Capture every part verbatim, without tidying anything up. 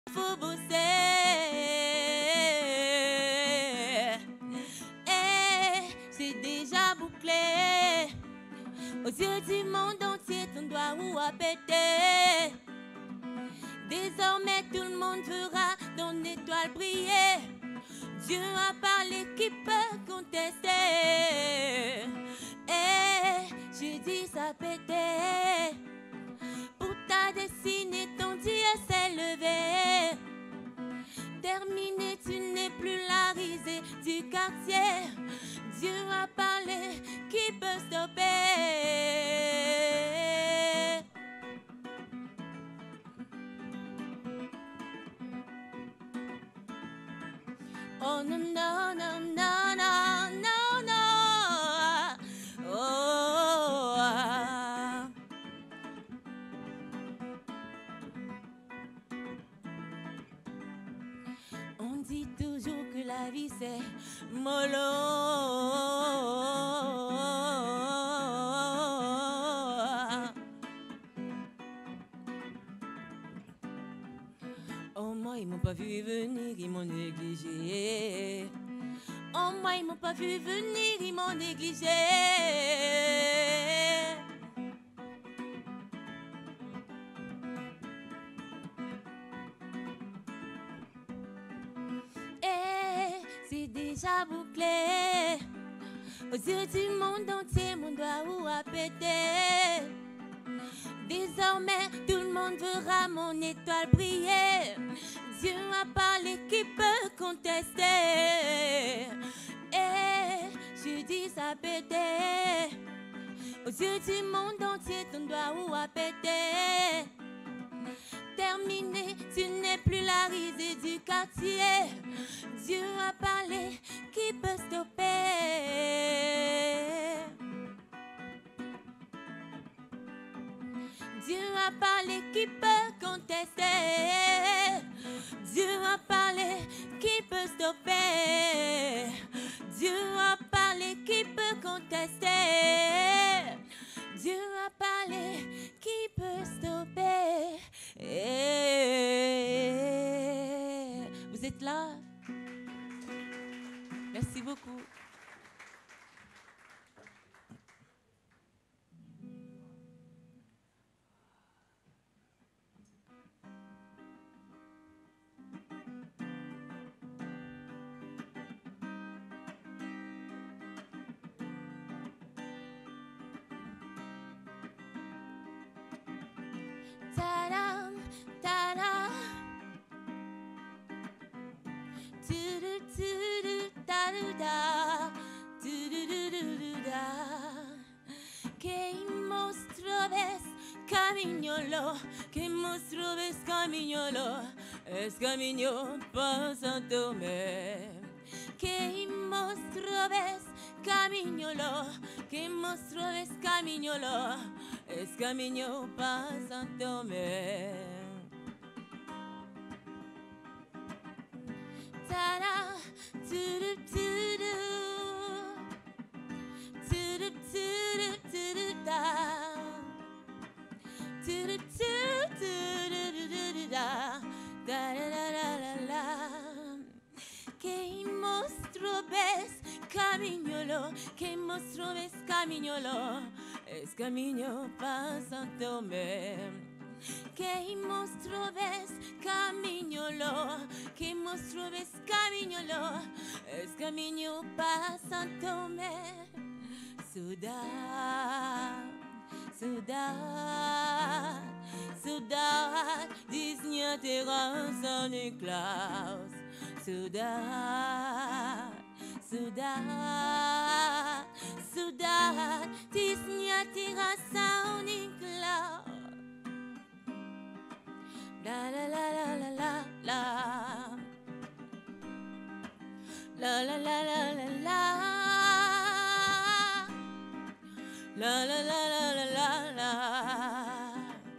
faut bosser. Et c'est déjà bouclé. Aux yeux du monde entier, ton doigt ou à péter. Désormais, tout le monde verra ton étoile briller. Dieu a parlé, qui peut contester? Et j'ai dit ça péter. Pour ta destinée, ton Dieu s'est levé. Terminé, tu n'es plus la risée du quartier. Dieu a parlé, qui peut stopper? Oh non, non, non, non, non, non, non. Oh, ah. On dit toujours que la vie c'est mollo. Oh moi ils m'ont pas vu venir, ils m'ont négligé. Oh moi ils m'ont pas vu venir, ils m'ont négligé. Et c'est déjà bouclé. Aux yeux du monde entier, mon doigt ou à péter. Désormais, tout le monde verra mon étoile briller. Dieu a parlé, qui peut contester? Et je dis ça péter. Aux yeux du monde entier, ton doigt ou à péter. Terminé, tu n'es plus la risée du quartier. Dieu a parlé, qui peut stopper? Dieu a parlé, qui peut contester? Dieu a parlé, qui peut stopper? Dieu a parlé, qui peut contester? Dieu a parlé, qui peut stopper? Et vous êtes là? Merci beaucoup. Ta-da, ta-da. Tu-du, tu-du, ta-du-da. Tu-du-du-du-du-da. Que mostro ves camignolo, que mostro ves camignolo, es camino pa Santo Tomé. Que mostro ves camignolo, que mostro ves camignolo, es camino pa Santo Tomé. Ta-da, tu-du, tu-du. Tu-du, tu-du, tu-du-da. Tu-du, tu-du, tu-du-du-du-da. Da-da-da-da-da-da. Que mostro ves camignolo, que mostro ves camignolo, es camino pa Santo Tomé. Que mostro ves camignolo, que mostro ves camignolo, es camino pa Santo Tomé. Soudan, Soudan, Soudan, Disney terrasse en Klaus. Soudan, Soudan, Soudan, Disney terrasse en Klaus. La la la la la la la. La la la la la la. La la la la la la la.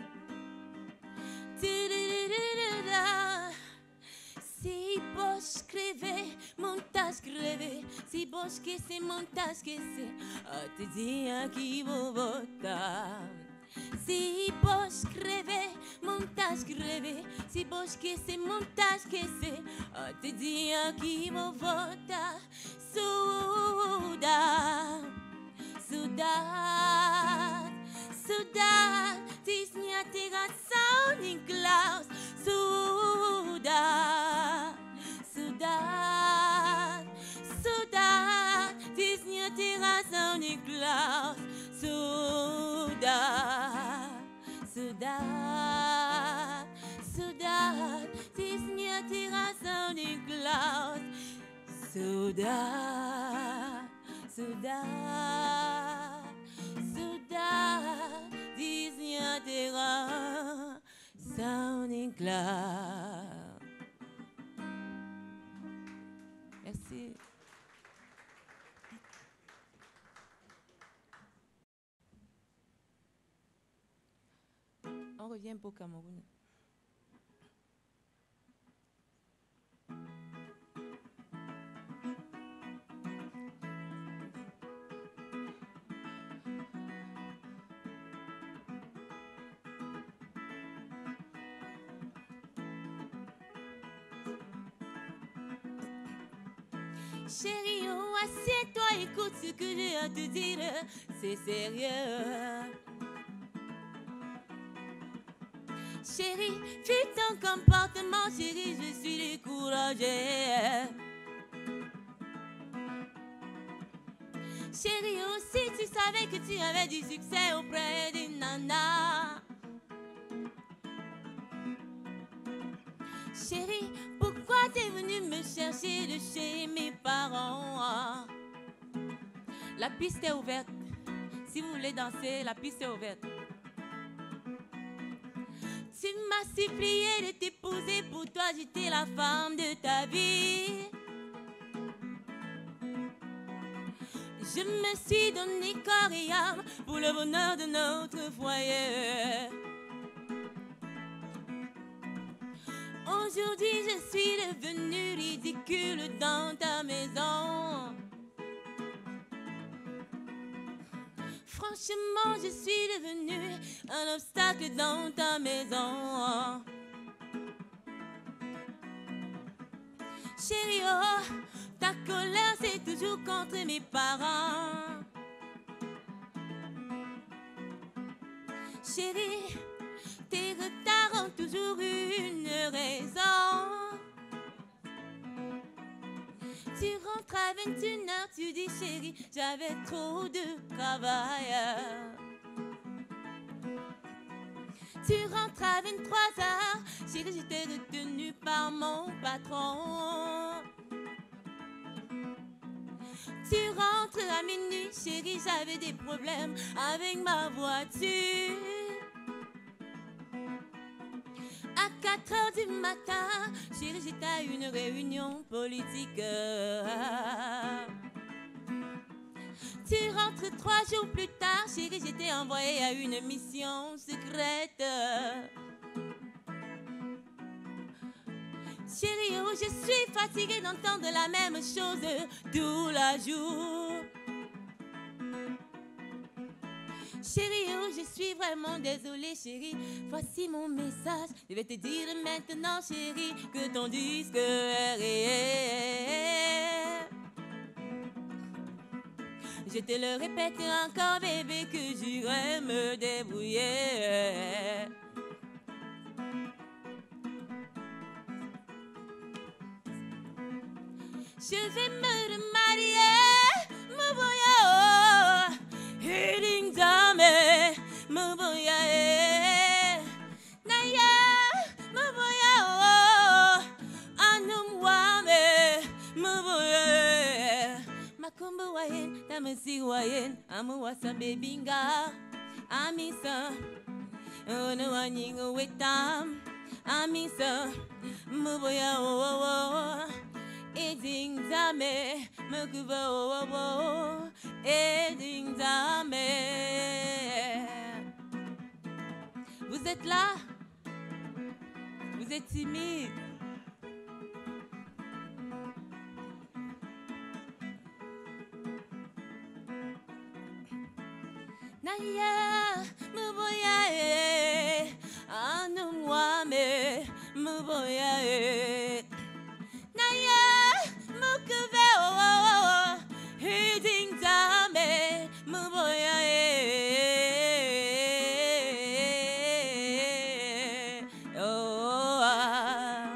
Si vos crevez, montas crevez. Si vos que c'est montas que c'est. A te dire qui vous vota. Si poche crevée, montage crevé, si poche caissé, montage caissé, oh, te dis qui me vote, Souda, Souda, Souda, Disney Tega Sounding Clouds, Souda, Souda, Souda, Disney Tega Sounding Clouds, Souda, Souda, Souda, Disney Tega Sounding Clouds, Souda, Souda, Souda, Disney Tega Sounding Clouds. Merci. On revient pour Cameroun. Chérie, oh, assieds-toi, écoute ce que j'ai à te dire, c'est sérieux. Chérie, fuis ton comportement, chérie, je suis découragée. Chérie, oh, si tu savais que tu avais du succès auprès d'une nana. Chérie, pourquoi t'es venue me chercher de chez mes parents? La piste est ouverte. Si vous voulez danser, la piste est ouverte. Tu m'as supplié de t'épouser, pour toi j'étais la femme de ta vie. Je me suis donné corps et âme pour le bonheur de notre foyer. Aujourd'hui, je suis devenue ridicule dans ta maison. Franchement, je suis devenue un obstacle dans ta maison. Chérie, oh, ta colère, c'est toujours contre mes parents. Chérie, tes retards ont toujours une raison. Tu rentres à vingt et une heures, tu dis chérie, j'avais trop de travail. Tu rentres à vingt-trois heures, chérie, j'étais retenue par mon patron. Tu rentres à minuit, chérie, j'avais des problèmes avec ma voiture. À quatre heures du matin, chérie, j'étais à une réunion politique. Tu rentres trois jours plus tard, chérie, j'étais envoyée à une mission secrète. Chérie, oh, je suis fatiguée d'entendre la même chose tout la jour. Chérie, oh, je suis vraiment désolée, chérie. Voici mon message. Je vais te dire maintenant, chérie, que ton disque est réel. Je te le répète encore, bébé, que j'irai me débrouiller. Je vais me remarier, me voyant, heading jamais, me voyant, naya, me voyant, anumwame, me voyant, makumbu wayen, tamasi wayen, amuwasa bebinga, amisa, ono waningo wetam, amisa, me voyant, oh oh oh. Eding Zame, me kuva oh oh oh, Eding Zame. Vous êtes là? Vous êtes timide? Naya, muboya e, anu mwame, muboya e. Naya, mukube o o o, hiding dame, muboya e. Oh ah.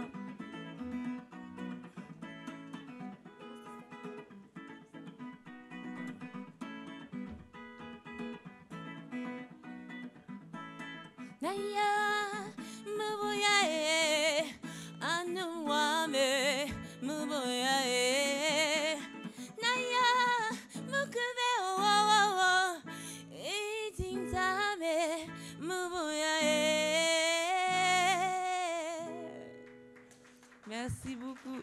Naya, muboya e, anu mwame, muboya e. Naya, mukube o o o, hiding dame, muboya e. Merci beaucoup.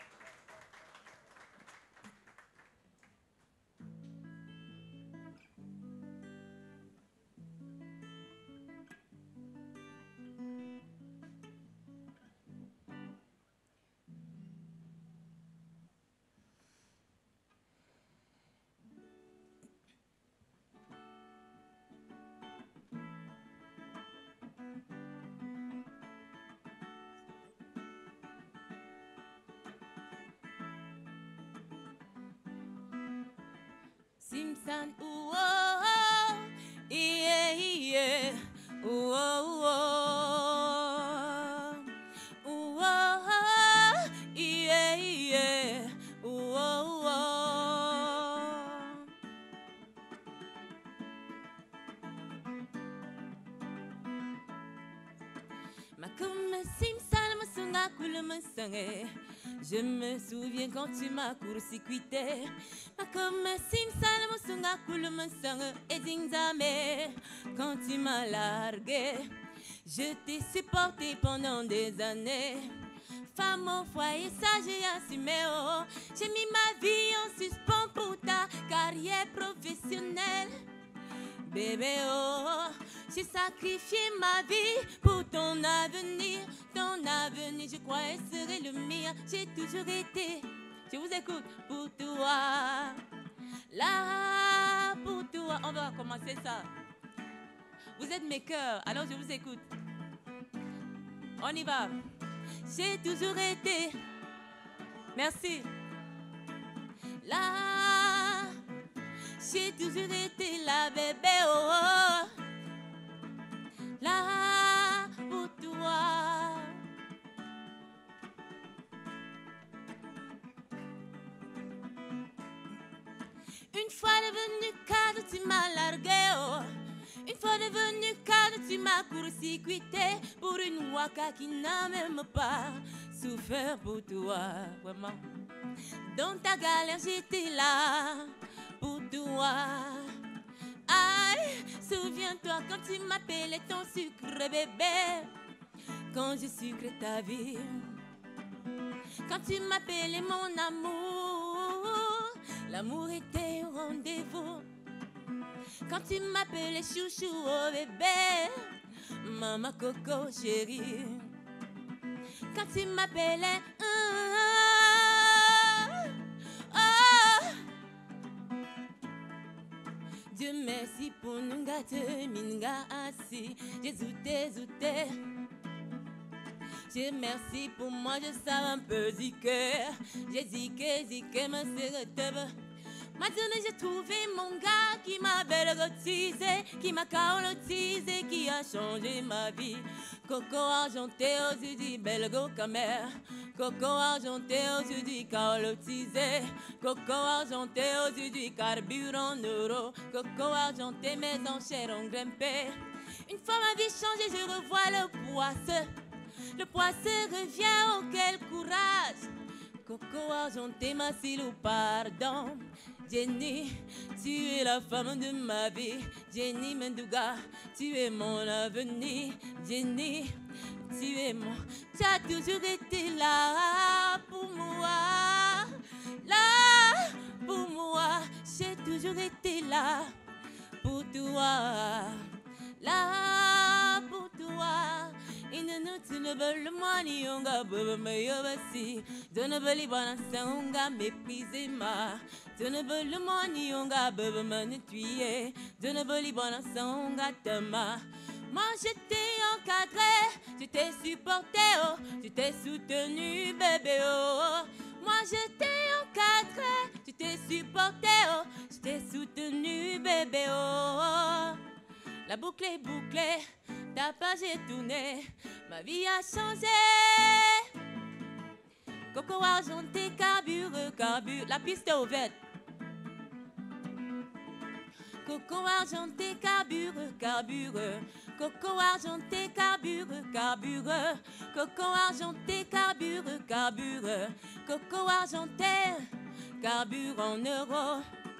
Simpson, ooh, oh, oh, yeah, yeah, ooh, oh, oh, ooh, oh, oh, yeah, yeah, ooh, oh, oh. Ma comme Simpson, me sunga coule me sangue. Je me souviens quand tu m'as court-circuité. Ma comme Simpson, me sunga coule me sangue. Et dingzame, quand tu m'as largué. Je t'ai supporté pendant des années. Femme au foyer, ça j'ai assumé. Oh. J'ai mis ma vie en suspens pour ta carrière professionnelle. Bébé, oh, j'ai sacrifié ma vie pour ton avenir. Ton avenir, je croyais serait le mien. J'ai toujours été, je vous écoute, pour toi. Là, pour toi. On va commencer ça. Vous êtes mes cœurs, alors je vous écoute. On y va. J'ai toujours été. Merci. Là. J'ai toujours été là, bébé, oh, oh. Là, pour toi. Une fois devenu cadre, tu m'as largué, oh. Une fois devenu cadre, tu m'as court-circuité pour une waka qui n'a même pas souffert pour toi, vraiment. Dans ta galère, j'étais là. Pour toi, aïe, souviens-toi quand tu m'appelais ton sucre bébé, quand je sucrais ta vie, quand tu m'appelais mon amour, l'amour était au rendez-vous, quand tu m'appelais chouchou oh bébé, maman coco chérie, quand tu m'appelais oh, oh, oh. Dieu merci pour nous gâter, minga assis. J'ai zouté, zouté. Dieu merci pour moi, je savais un peu ziquer. J'ai ziqué, ziqué, ma sérette. Maintenant j'ai trouvé mon gars qui m'a belle-rotisé, qui m'a carotisé, qui a changé ma vie. Coco argenté aux yeux du belgo camère. Coco argenté aux yeux du carotisé. Coco argenté aux yeux du carburant euro. Coco argenté, mes enchères ont grimpé. Une fois ma vie changée, je revois le poisseux. Le poisseux revient, oh quel courage. Coco argenté, ma silou, pardon. Jenny, tu es la femme de ma vie. Jenny Menduga, tu es mon avenir. Jenny, tu es mon... Tu as toujours été là pour moi. Là pour moi. J'ai toujours été là pour toi. Là pour toi. Inunu tunebele mwani onga bebe me yobasi. Tunebele balansa onga mépriser ma. Tunebele mwani onga bebe me ne tuer. Tunebele balansa onga tama. Moi je t'ai encadré, je t'ai supporté, oh, je t'ai soutenu bébé oh. Moi je t'ai encadré, je t'ai supporté, oh, je t'ai soutenu bébé oh. La boucle est bouclée, ta page est tournée, ma vie a changé. Coco argenté, carbure, carbure, la piste est ouverte. Coco argenté, carbure, carbure. Coco argenté, carbure, carbure. Coco argenté, carbure, carbure. Coco argenté, carbure en euros.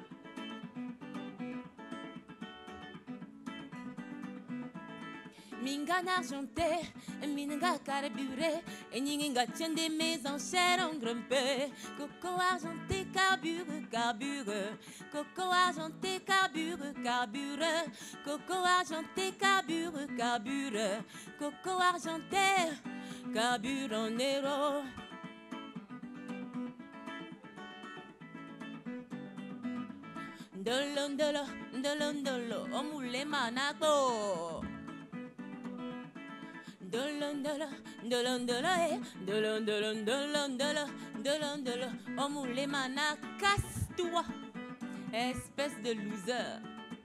Minga argenté, minga carburé, et ninga tienne des mes enchères ont grimpé. Coco argenté, carbure, carbure. Coco argenté, carbure, carbure. Coco argenté, carbure, carbure. Coco argenté, carbure en euros. Dolo, dolo, dolo, dolo, oh moulé manaco. Dolon dolon dolon dolon dolon dolon dolon dolon dolon dolon oh moulé mana casse-toi espèce de loser.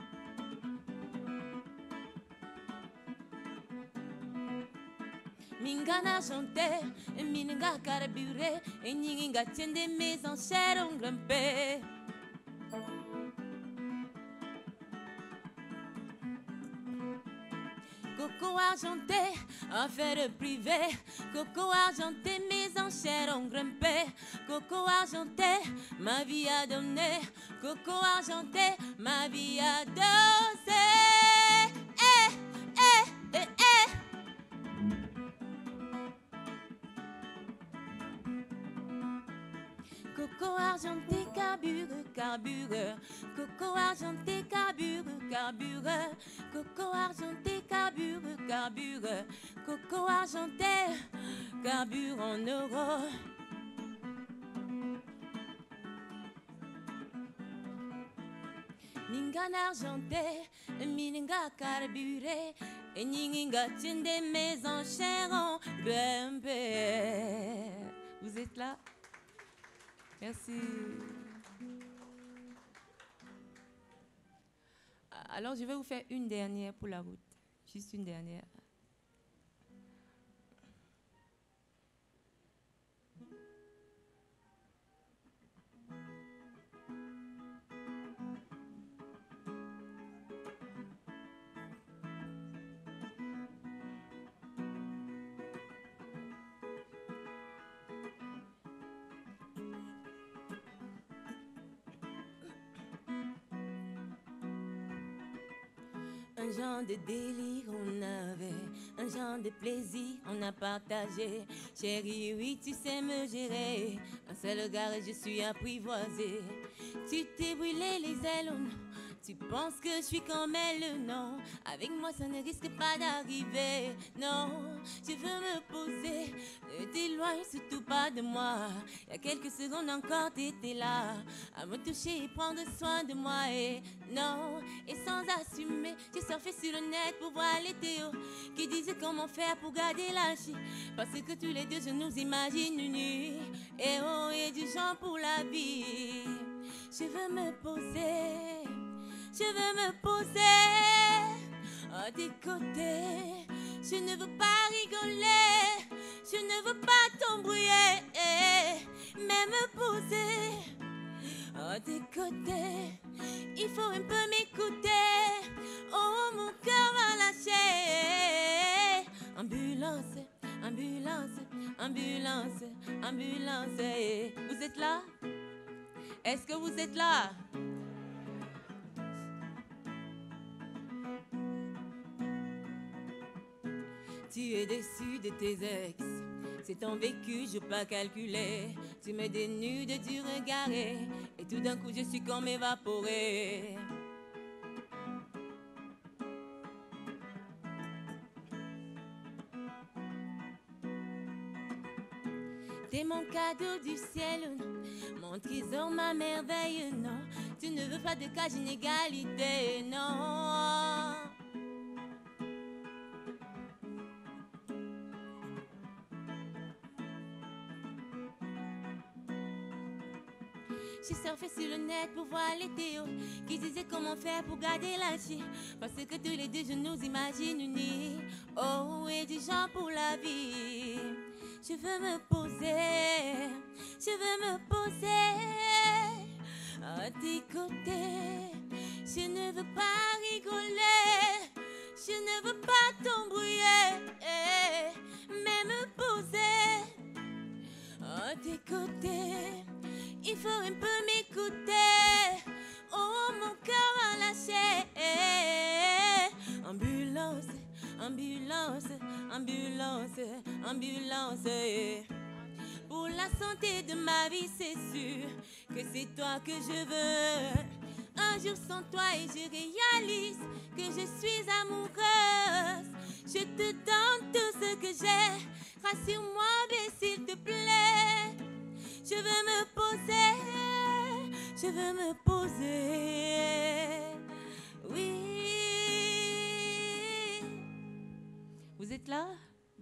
Mingana chanter, minga carburé, et ninga tiende mes enchères ont grimpé. Coco argenté, affaire privée. Coco argenté, mes enchères ont grimpé. Coco argenté, ma vie a donné. Coco argenté, ma vie a dosé. Eh, eh, eh, eh. Coco argenté, carbure, carbure. Coco argenté, carbure, carbure. Coco argenté, carbure, carbure. Coco argenté, carbure en euros. Mingan argenté, minga carburé, et ninga tiende mes enchères ont grimpé. Vous êtes là? Merci. Alors, je vais vous faire une dernière pour la route. Juste une dernière. Un genre de délire on avait, un genre de plaisir on a partagé. Chérie, oui, tu sais me gérer. Un seul regard et je suis apprivoisée. Tu t'es brûlé les ailes, oh non. Tu penses que je suis comme elle, non. Avec moi ça ne risque pas d'arriver, non. Je veux me poser, ne t'éloigne surtout pas de moi. Il y a quelques secondes encore t'étais là, à me toucher et prendre soin de moi. Et non, et sans assumer, j'ai surfé sur le net pour voir les théos qui disaient comment faire pour garder la chie. Parce que tous les deux je nous imagine nus. Et oh, et du genre pour la vie. Je veux me poser, je veux me poser à tes côtés. Je ne veux pas rigoler, je ne veux pas t'embrouiller, mais me poser à tes côtés. Il faut un peu m'écouter, oh mon cœur va lâcher. Ambulance, ambulance, ambulance, ambulance. Vous êtes là? Est-ce que vous êtes là? Tu es déçu de tes ex, c'est ton vécu, je pas calculé. Tu me dénudes du regard et tout d'un coup je suis comme évaporée. T'es mon cadeau du ciel, mon trésor, ma merveille, non. Tu ne veux pas de cage inégalité, non. J'ai surfé sur le net pour voir les théos qui disaient comment faire pour garder la vie. Parce que tous les deux je nous imagine unis. Oh, et du genre pour la vie. Je veux me poser, je veux me poser à tes côtés. Je ne veux pas rigoler, je ne veux pas t'embrouiller, mais me poser à tes côtés. Il faut un peu m'écouter. Oh, mon cœur a lâché. Ambulance, ambulance, ambulance, ambulance. Pour la santé de ma vie, c'est sûr que c'est toi que je veux. Un jour sans toi et je réalise que je suis amoureuse. Je te donne tout ce que j'ai. Rassure-moi, mais s'il te plaît. Je veux me poser, je veux me poser, oui. Vous êtes là?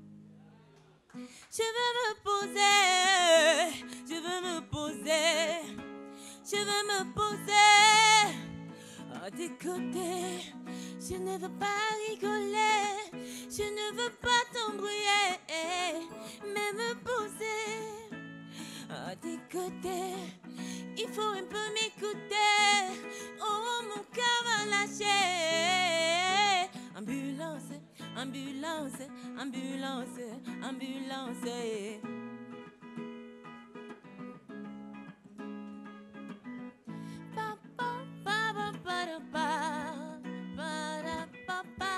Je veux me poser, je veux me poser, je veux me poser à tes côtés. Je ne veux pas rigoler, je ne veux pas t'embrouiller, mais me poser à tes côtés. Il faut un peu m'écouter. Oh, mon cœur va lâcher. Ambulance, ambulance, ambulance, ambulance. Pa, pa, pa, pa, pa, pa, pa, pa, pa.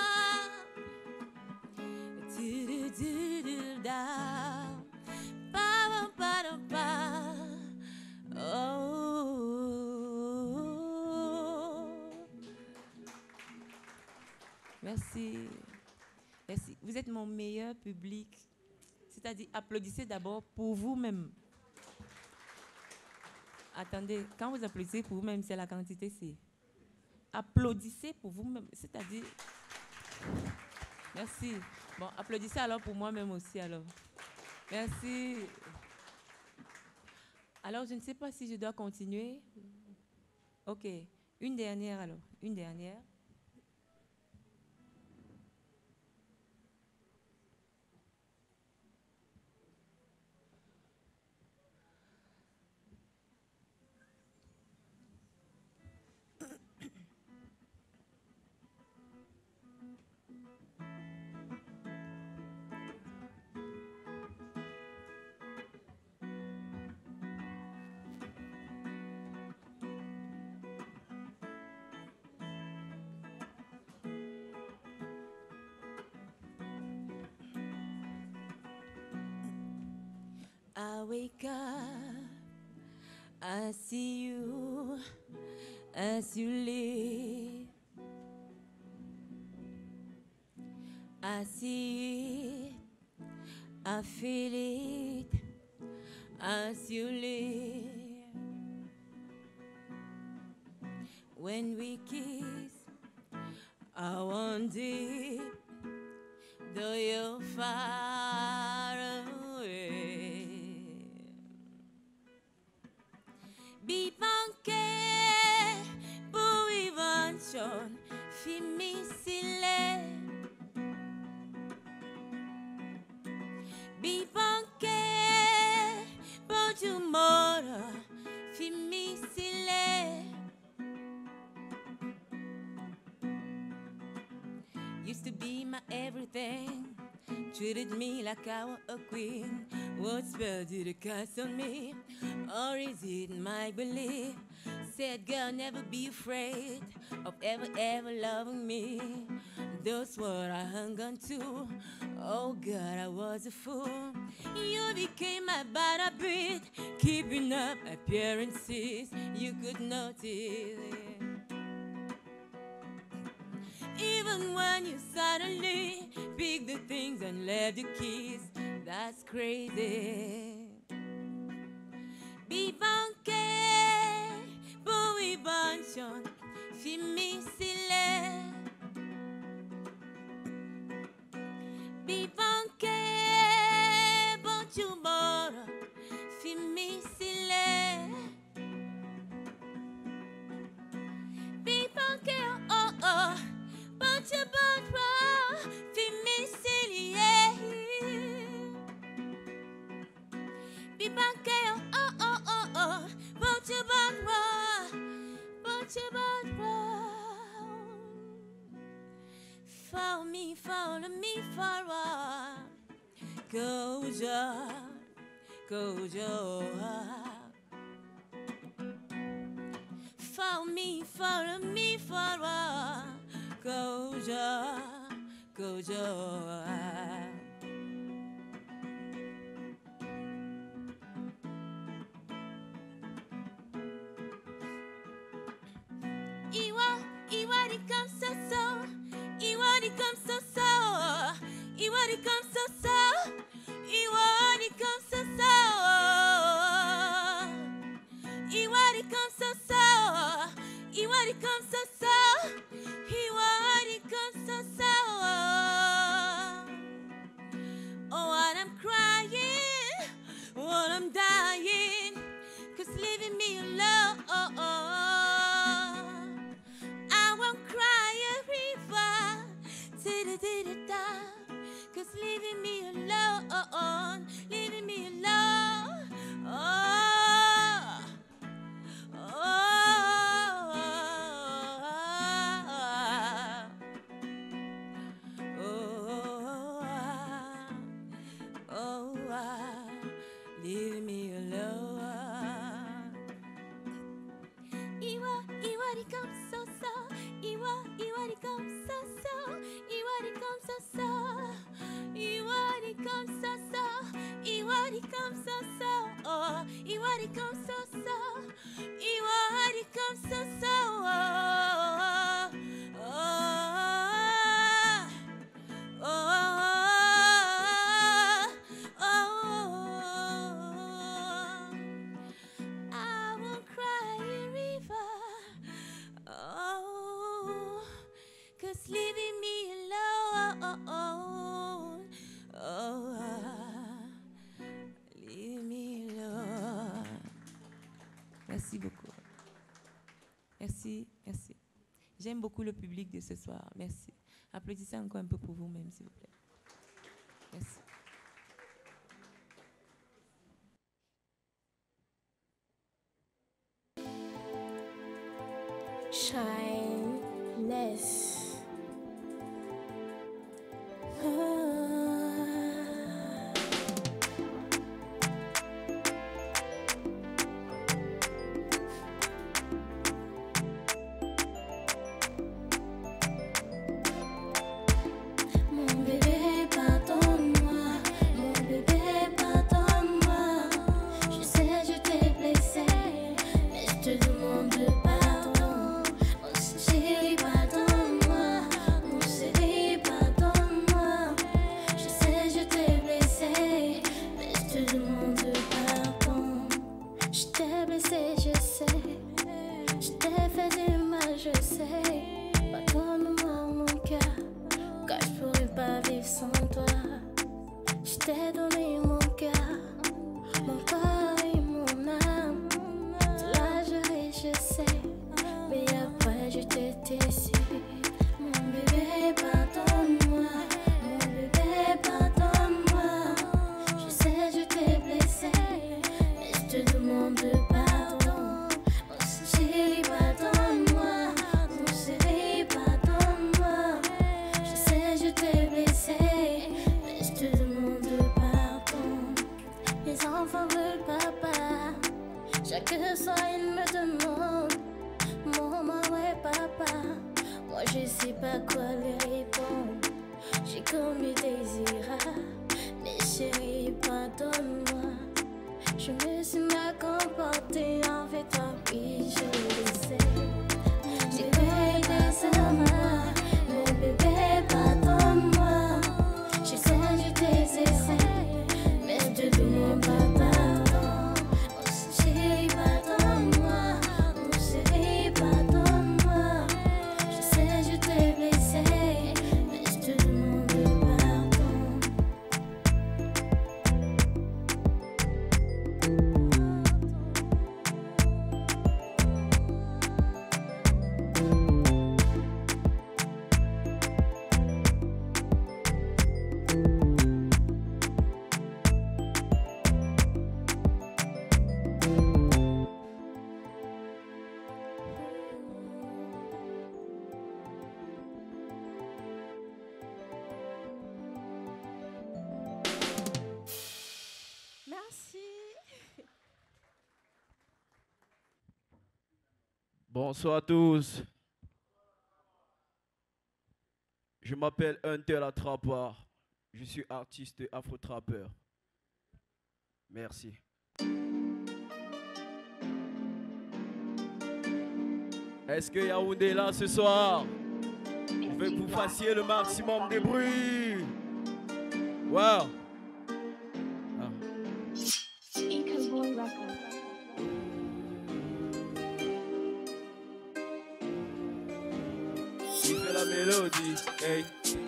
Du, du, du, du, da. Oh. Merci. Merci. Vous êtes mon meilleur public. C'est-à-dire, applaudissez d'abord pour vous-même. Attendez, quand vous applaudissez pour vous-même, c'est la quantité, c'est. Applaudissez pour vous-même. C'est-à-dire. Merci. Bon, applaudissez alors pour moi-même aussi, alors. Merci. Alors, je ne sais pas si je dois continuer. OK. Une dernière, alors. Une dernière. I wake up, I see you as you live. I see it, I feel it as you live. When we kiss, I wonder, though you're far away. Be banquet pour invention, fimisile. Be banquet pour tomorrow, fimisile. Used to be my everything, treated me like I was a queen. What spell did it cast on me? Or is it my belief? Said girl, never be afraid of ever, ever loving me. That's what I hung on to. Oh God, I was a fool. You became my bad breed, keeping up appearances. You could notice. Even when you suddenly pick the things and left the keys, that's crazy. be back, oh, oh, oh, oh. Put your bad road, put your bad road. Follow me, follow me forward. Go, Joe, go, Joe. Follow me, follow me forward. Go, Joe, go, Joe. Iwa, Iwa, it comes so so. Iwa, it comes so so. Iwa, it comes so so. Iwa, it comes so so. Iwa, it comes so so. Iwa, it comes so so. Iwa, it comes so so. Oh, what I'm crying, what I'm dying, 'cause leaving me alone. I won't cry a river, da-da-da-da-da, 'cause leaving me alone, leaving me alone. Oh, oh, oh, oh, oh, leaving me alone. Iwa, Iwa, it comes so so. Iwa, Iwa, it comes so so. Iwa, it comes so so. Iwa, it comes so so. Iwa, it comes so so. Oh, Iwa, it comes so so. Iwa, it comes so so. Oh, oh, oh, oh. I won't cry a river. Oh, 'cause leaving me alone. Oh, leave me alone. Merci beaucoup. Merci, merci. J'aime beaucoup le public de ce soir. Merci. Applaudissez encore un peu pour vous-même, s'il vous plaît. Merci. Shyness. Mon bébé, pardonne-moi. Mon bébé, pardonne-moi. Je sais, je t'ai blessé, mais je te demande pardon. Mon chéri, pardonne-moi. Mon chéri, pardonne-moi. Je sais, je t'ai blessé, mais je te demande pardon. Je t'ai blessé, je sais. Je t'ai fait du mal, je sais. Pardonne-moi, mon cœur, car je pourrais pas vivre sans toi. Je t'ai donné mon cœur, mon corps et mon âme. Tu l'as juré, je sais, mais après je t'ai déçu. Mon bébé, pardonne-moi. Mon bébé, pardonne-moi. Je sais, je t'ai blessé, mais je te demande pardon. Mon chéri, pardonne-moi. Mon chéri, pardonne-moi. Je sais, je t'ai blessé, mais je te demande pardon. Les enfants veulent papa. Chaque soir ils me demandent, maman, ouais papa. Moi je sais pas quoi leur répondre. J'ai commis des erreurs, mais chérie, pardonne-moi. Je me suis mal comportée envers toi, oui je le sais. J'ai pris des erreurs, mon bébé, pardonne-moi. Je sais, je t'ai essayé, mais je te demande pardon. Mon chéri, pardonne-moi. Mon chéri, pardonne-moi. Je sais, je t'ai blessé, mais je te demande pardon. Bonsoir à tous. Je m'appelle Hunter la Trappeur. Je suis artiste afro-trappeur. Merci. Est-ce que Yaoundé est là ce soir? Je veux que vous fassiez le maximum de bruit. Wow. Ah. Qui fait la mélodie, hey.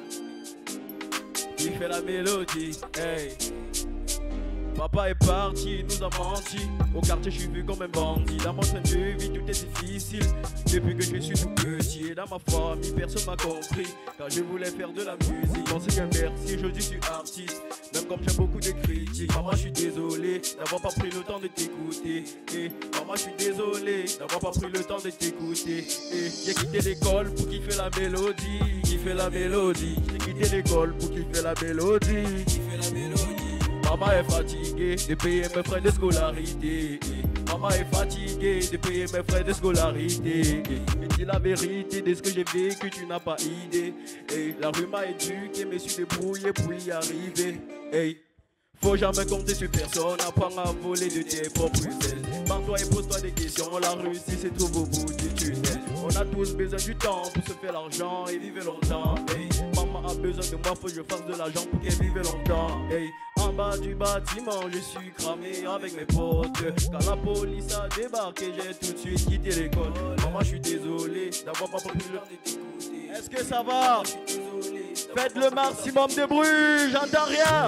Qui fait la mélodie, hey. Papa est parti, nous a menti. Au quartier, je suis vu comme un bandit. Dans mon train de vie, tout est difficile. Depuis que je suis tout petit. Et dans ma famille, personne m'a compris. Car je voulais faire de la musique. Pensez qu'un merci, aujourd'hui je suis artiste. Même comme j'ai beaucoup de critiques. Maman, je suis désolé d'avoir pas pris le temps de t'écouter. Et maman, je suis désolé d'avoir pas pris le temps de t'écouter. Et j'ai quitté l'école pour kiffer la mélodie. Kiffer la mélodie. J'ai quitté l'école pour kiffer la mélodie. Kiffer la mélodie. Maman est fatiguée de payer mes frais de scolarité. Maman est fatiguée de payer mes frais de scolarité. Mais dis la vérité de ce que j'ai vécu, tu n'as pas idée. Et la rue m'a éduqué, mais je suis débrouillé pour y arriver. Hey. Faut jamais compter sur personne, apprends à voler de tes propres ailes. Pars-toi et pose-toi des questions, la réussite se trouve au bout du tunnel. On a tous besoin du temps pour se faire l'argent et vivre longtemps. Hey. Maman a besoin de moi, faut que je fasse de l'argent pour qu'elle vive longtemps. Hey. En bas du bâtiment, je suis cramé avec mes potes. Quand la police a débarqué, j'ai tout de suite quitté l'école. Maman, je suis désolé d'avoir pas pris le temps de t'écouter. Est-ce que ça va? Faites le maximum de bruit, j'entends rien.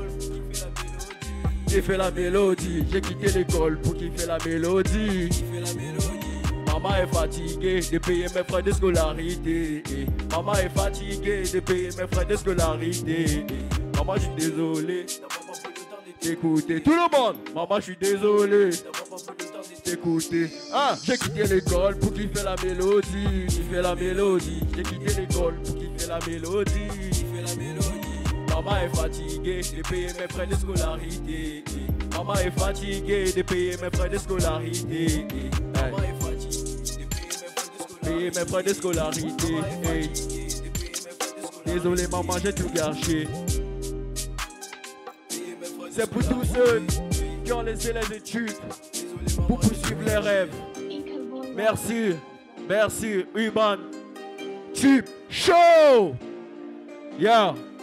J'ai fait la mélodie, j'ai quitté l'école pour kiffer la mélodie. Maman est fatiguée de payer mes frais de scolarité. Maman est fatiguée de payer mes frais de scolarité. Maman, je suis désolé d'écouter tout le monde. Maman, je suis désolé d'écouter. Ah, j'ai quitté l'école pour kiffer la mélodie. Kiffer la mélodie. J'ai quitté l'école pour kiffer la mélodie. Kiffer la mélodie. Maman est fatiguée de payer mes frais de scolarité. Maman est fatiguée de payer mes frais de scolarité. Maman est fatiguée de payer mes frais de scolarité. Hey. Désolé maman, j'ai tout gâché. C'est pour tous ceux qui ont laissé les études pour poursuivre les rêves. Merci, merci, Urban. Tube Show. Yeah.